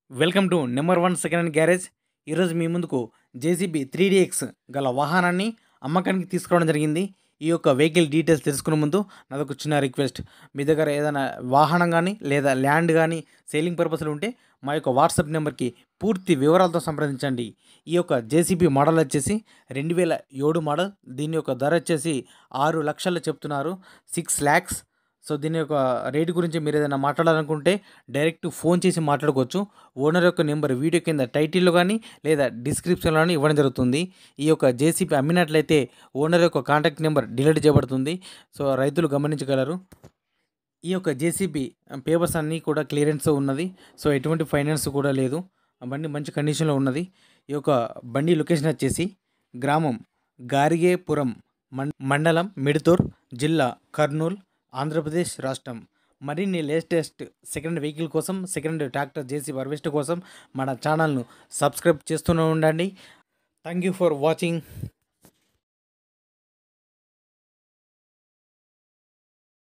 Welcome to number 1 second hand garage. ఈరోజు మీ ముందుకు జేసీబీ 3DX గల వాహనాన్ని అమ్మకానికి తీసుకురావడం జరిగింది. ఈ యొక్క వెహికల్ డీటెయిల్స్ తెలుసుకునే ముందు నాదొక చిన్న రిక్వెస్ట్. మీ దగ్గర ఏదైనా వాహనం కానీ లేదా ల్యాండ్ కానీ సేలింగ్ పర్పస్లో ఉంటే మా యొక్క వాట్సాప్ నెంబర్కి పూర్తి వివరాలతో సంప్రదించండి. ఈ యొక్క జేసీబీ మోడల్ వచ్చేసి 2007 మోడల్. దీని యొక్క ధర వచ్చేసి 6 లక్షలు చెప్తున్నారు, 6 lakhs. సో దీని యొక్క రేటు గురించి మీరు ఏదైనా మాట్లాడాలనుకుంటే డైరెక్ట్ ఫోన్ చేసి మాట్లాడుకోవచ్చు. ఓనర్ యొక్క నెంబర్ వీడియో కింద టైటిల్లో కానీ లేదా డిస్క్రిప్షన్లో కానీ ఇవ్వడం జరుగుతుంది. ఈ యొక్క జేసీబీ అమ్మినట్లయితే ఓనర్ యొక్క కాంటాక్ట్ నెంబర్ డిలీట్ చేయబడుతుంది. సో రైతులు గమనించగలరు. ఈ యొక్క జేసీబీ పేపర్స్ అన్నీ కూడా క్లియరెన్స్ ఉన్నది. సో ఎటువంటి ఫైనాన్స్ కూడా లేదు. ఆ బండి మంచి కండిషన్లో ఉన్నది. ఈ యొక్క బండి లొకేషన్ వచ్చేసి గ్రామం గారిగేపురం, మండలం మిడుతూర్, జిల్లా కర్నూలు, ఆంధ్రప్రదేశ్ రాష్ట్రం. మరిన్ని లేటెస్ట్ సెకండ్ వెహికల్ కోసం, సెకండ్ ట్రాక్టర్ జేసీబీ హార్వెస్టర్ కోసం మన ఛానల్ను సబ్స్క్రైబ్ చేస్తూనే ఉండండి. Thank you for watching.